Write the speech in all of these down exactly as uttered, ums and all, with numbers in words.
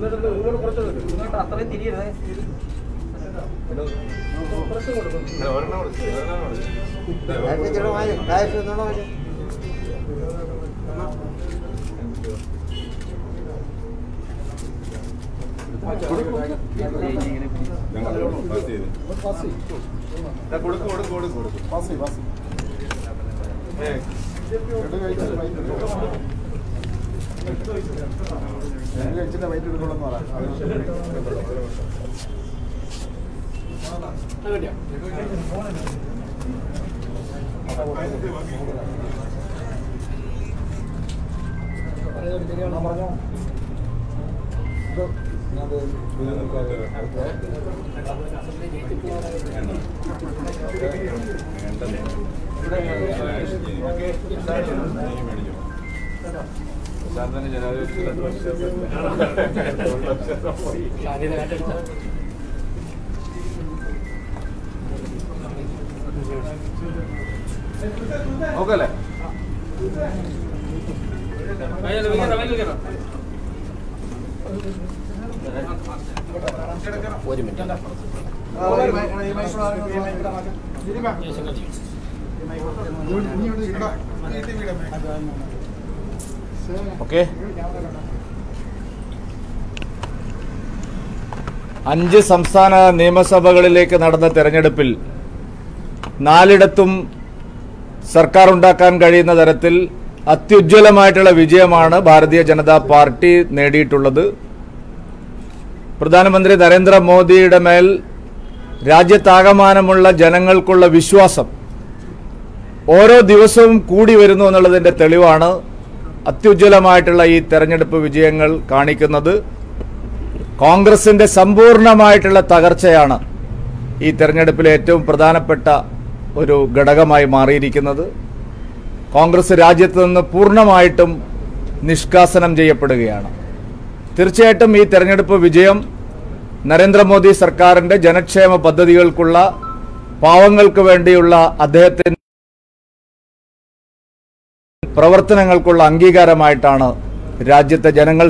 Okay. ഒരു minute okay. അഞ്ച് സംസ്ഥാന നിയമസഭകളിലേക്ക് നടന്ന തെരഞ്ഞെടുപ്പിൽ നാലിടത്തും സർക്കാർ ഉണ്ടാക്കാൻ കഴിയുന്ന തരത്തിൽ അത്യുജ്വലമായിട്ടുള്ള വിജയമാണ് ഭാരതീയ ജനതാ പാർട്ടി നേടിയിട്ടുള്ളത്. പ്രധാനമന്ത്രി നരേന്ദ്രമോദിയുടെ മേൽ രാജ്യത്താകമാനമുള്ള ജനങ്ങൾക്കുള്ള വിശ്വാസം ഓരോ ദിവസവും കൂടി വരുന്നു എന്നുള്ളതിന്റെ തെളിവാണ് അത്യുജ്വലമായിട്ടുള്ള ഈ തെരഞ്ഞെടുപ്പ് വിജയങ്ങൾ കാണിക്കുന്നത്. കോൺഗ്രസിന്റെ സമ്പൂർണമായിട്ടുള്ള തകർച്ചയാണ് ഈ തെരഞ്ഞെടുപ്പിലെ ഏറ്റവും പ്രധാനപ്പെട്ട ഒരു ഘടകമായി മാറിയിരിക്കുന്നത്. കോൺഗ്രസ് രാജ്യത്ത് നിന്ന് പൂർണ്ണമായിട്ടും നിഷ്കാസനം ചെയ്യപ്പെടുകയാണ്. തീർച്ചയായിട്ടും ഈ തെരഞ്ഞെടുപ്പ് വിജയം നരേന്ദ്രമോദി സർക്കാരിന്റെ ജനക്ഷേമ പദ്ധതികൾക്കുള്ള, പാവങ്ങൾക്ക് വേണ്ടിയുള്ള അദ്ദേഹത്തിന്റെ പ്രവർത്തനങ്ങൾക്കുള്ള അംഗീകാരമായിട്ടാണ് രാജ്യത്തെ ജനങ്ങൾ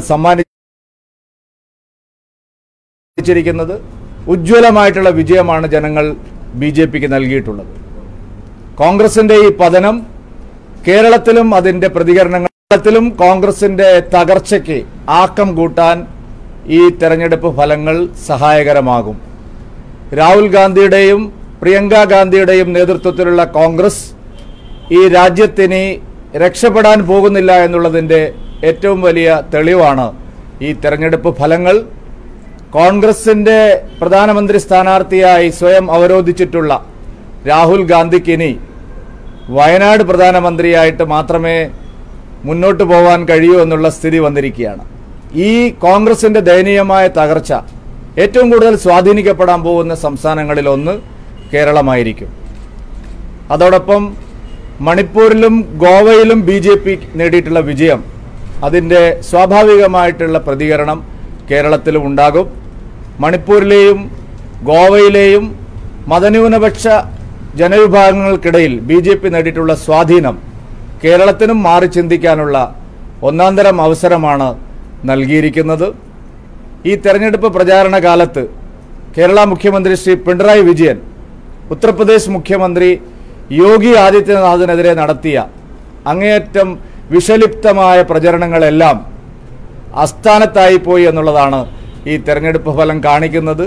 സമ്മാനിച്ചിരിക്കുന്നത്. ഉജ്ജ്വലമായിട്ടുള്ള വിജയമാണ് ജനങ്ങൾ ബി ജെ പിക്ക് നൽകിയിട്ടുള്ളത്. കോൺഗ്രസിന്റെ ഈ പതനം കേരളത്തിലും അതിന്റെ പ്രതികരണങ്ങളിലും കോൺഗ്രസിന്റെ തകർച്ചയ്ക്ക് ആക്കം കൂട്ടാൻ ഈ തെരഞ്ഞെടുപ്പ് ഫലങ്ങൾ സഹായകരമാകും. രാഹുൽ ഗാന്ധിയുടെയും പ്രിയങ്ക ഗാന്ധിയുടെയും നേതൃത്വത്തിലുള്ള കോൺഗ്രസ് ഈ രാജ്യത്തിന് രക്ഷപ്പെടാൻ പോകുന്നില്ല എന്നുള്ളതിന്റെ ഏറ്റവും വലിയ തെളിവാണ് ഈ തെരഞ്ഞെടുപ്പ് ഫലങ്ങൾ. കോൺഗ്രസിന്റെ പ്രധാനമന്ത്രി സ്ഥാനാർത്ഥിയായി സ്വയം അവരോധിച്ചിട്ടുള്ള രാഹുൽ ഗാന്ധിക്ക് ഇനി വയനാട് പ്രധാനമന്ത്രിയായിട്ട് മാത്രമേ മുന്നോട്ട് പോകാൻ കഴിയൂ എന്നുള്ള സ്ഥിതി വന്നിരിക്കുകയാണ്. ഈ കോൺഗ്രസിന്റെ ദയനീയമായ തകർച്ച ഏറ്റവും കൂടുതൽ സ്വാധീനിക്കപ്പെടാൻ പോകുന്ന സംസ്ഥാനങ്ങളിൽ ഒന്ന് കേരളമായിരിക്കും. അതോടൊപ്പം മണിപ്പൂരിലും ഗോവയിലും ബി ജെ പി നേടിയിട്ടുള്ള വിജയം, അതിൻ്റെ സ്വാഭാവികമായിട്ടുള്ള പ്രതികരണം കേരളത്തിലും ഉണ്ടാകും. മണിപ്പൂരിലെയും ഗോവയിലെയും മതന്യൂനപക്ഷ ജനവിഭാഗങ്ങൾക്കിടയിൽ ബി ജെ പി നേടിയിട്ടുള്ള സ്വാധീനം കേരളത്തിനും മാറി ചിന്തിക്കാനുള്ള ഒന്നാന്തരം അവസരമാണ് നൽകിയിരിക്കുന്നത്. ഈ തെരഞ്ഞെടുപ്പ് പ്രചാരണ കാലത്ത് കേരള മുഖ്യമന്ത്രി ശ്രീ പിണറായി വിജയൻ ഉത്തർപ്രദേശ് മുഖ്യമന്ത്രി യോഗി ആദിത്യനാഥിനെതിരെ നടത്തിയ അങ്ങേയറ്റം വിഷലിപ്തമായ പ്രചരണങ്ങളെല്ലാം അസ്ഥാനത്തായി പോയി എന്നുള്ളതാണ് ഈ തെരഞ്ഞെടുപ്പ് ഫലം കാണിക്കുന്നത്.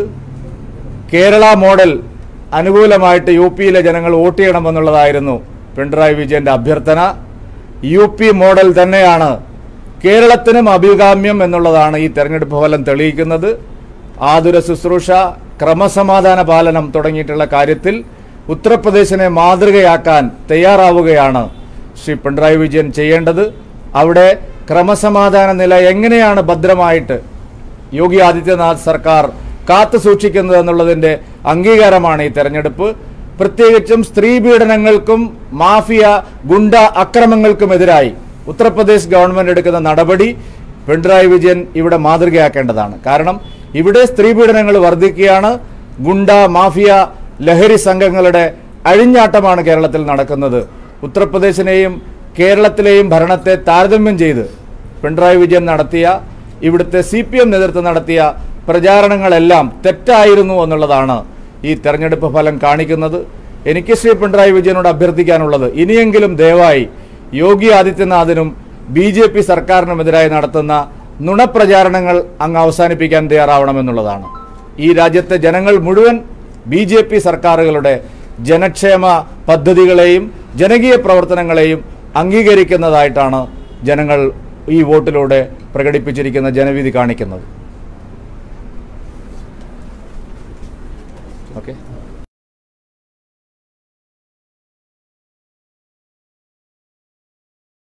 കേരള മോഡൽ അനുകൂലമായിട്ട് യു പിയിലെ ജനങ്ങൾ വോട്ട് ചെയ്യണമെന്നുള്ളതായിരുന്നു പിണറായി വിജയന്റെ അഭ്യർത്ഥന. യു പി മോഡൽ തന്നെയാണ് കേരളത്തിനും അഭികാമ്യം എന്നുള്ളതാണ് ഈ തെരഞ്ഞെടുപ്പ് ഫലം തെളിയിക്കുന്നത്. ആതുര ശുശ്രൂഷ, ക്രമസമാധാന പാലനം തുടങ്ങിയിട്ടുള്ള കാര്യത്തിൽ ഉത്തർപ്രദേശിനെ മാതൃകയാക്കാൻ തയ്യാറാവുകയാണ് ശ്രീ പിണറായി വിജയൻ ചെയ്യേണ്ടത്. അവിടെ ക്രമസമാധാന നില എങ്ങനെയാണ് ഭദ്രമായിട്ട് യോഗി ആദിത്യനാഥ് സർക്കാർ കാത്തു സൂക്ഷിക്കുന്നത് എന്നുള്ളതിന്റെ അംഗീകാരമാണ് ഈ തെരഞ്ഞെടുപ്പ്. പ്രത്യേകിച്ചും സ്ത്രീ പീഡനങ്ങൾക്കും മാഫിയ ഗുണ്ട അക്രമങ്ങൾക്കുമെതിരായി ഉത്തർപ്രദേശ് ഗവൺമെന്റ് എടുക്കുന്ന നടപടി പിണറായി വിജയൻ ഇവിടെ മാതൃകയാക്കേണ്ടതാണ്. കാരണം ഇവിടെ സ്ത്രീ പീഡനങ്ങൾ വർദ്ധിക്കുകയാണ്. ഗുണ്ട മാഫിയ ലഹരി സംഘങ്ങളുടെ അഴിഞ്ഞാട്ടമാണ് കേരളത്തിൽ നടക്കുന്നത്. ഉത്തർപ്രദേശിനെയും കേരളത്തിലെയും ഭരണത്തെ താരതമ്യം ചെയ്ത് പിണറായി വിജയൻ നടത്തിയ ഇവിടുത്തെ സി പി എം നേതൃത്വം നടത്തിയ പ്രചാരണങ്ങളെല്ലാം തെറ്റായിരുന്നു എന്നുള്ളതാണ് ഈ തെരഞ്ഞെടുപ്പ് ഫലം കാണിക്കുന്നത്. എനിക്ക് ശ്രീ പിണറായി വിജയനോട് അഭ്യർത്ഥിക്കാനുള്ളത്, ഇനിയെങ്കിലും ദയവായി യോഗി ആദിത്യനാഥിനും ബി ജെ പി സർക്കാരിനുമെതിരായി നടത്തുന്ന നുണപ്രചാരണങ്ങൾ അങ്ങ് അവസാനിപ്പിക്കാൻ തയ്യാറാവണമെന്നുള്ളതാണ്. ഈ രാജ്യത്തെ ജനങ്ങൾ മുഴുവൻ ബി ജെ പി സർക്കാരുകളുടെ ജനക്ഷേമ പദ്ധതികളെയും ജനകീയ പ്രവർത്തനങ്ങളെയും അംഗീകരിക്കുന്നതായിട്ടാണ് ജനങ്ങൾ ഈ വോട്ടിലൂടെ പ്രകടിപ്പിച്ചിരിക്കുന്ന ജനവിധി കാണിക്കുന്നത്.